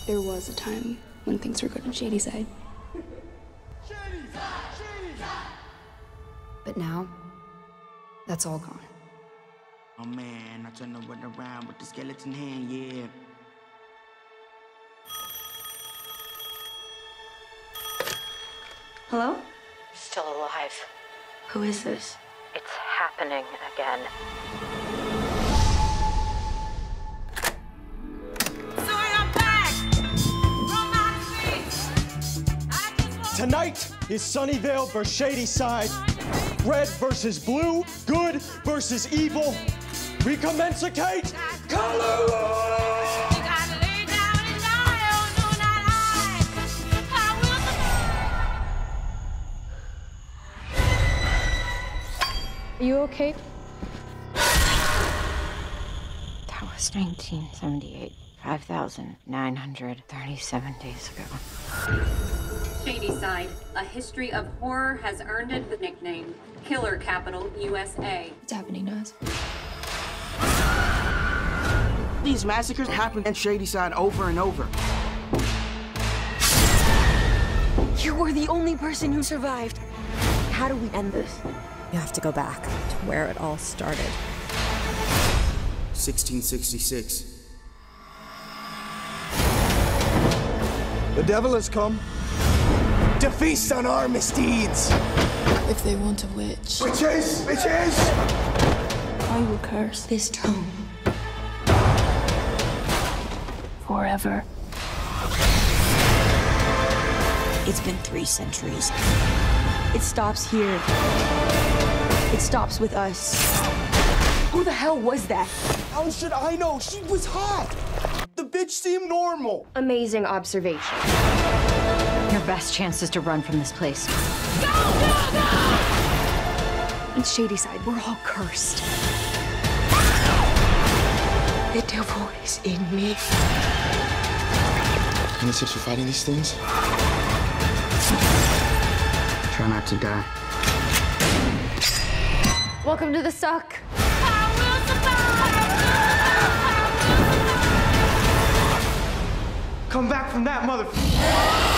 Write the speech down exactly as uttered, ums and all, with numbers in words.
There was a time when things were good in Shadyside. But now, that's all gone. Oh man, I turn the wood around with the skeleton hand, yeah. Hello? Still alive. Who is this? It's happening again. Tonight is Sunnyvale versus Shadyside. Red versus blue, good versus evil. Recommensicate color! Are you okay? That was nineteen seventy-eight. five thousand nine hundred thirty-seven days ago. Shadyside, a history of horror, has earned it the nickname Killer Capital U S A. What's happening to us? These massacres happen in Shadyside over and over. You were the only person who survived. How do we end this? You have to go back to where it all started. sixteen sixty-six. The devil has come to feast on our misdeeds. If they want a witch, Witches! Witches! I will curse this town forever. It's been three centuries. It stops here. It stops with us. Who the hell was that? How should I know? She was hot. The bitch seemed normal. Amazing observation. Your best chance is to run from this place. In Shadyside, we're all cursed. The devil is in me. Any tips for fighting these things? Try not to die. Welcome to the suck. Come back from that, motherfucker!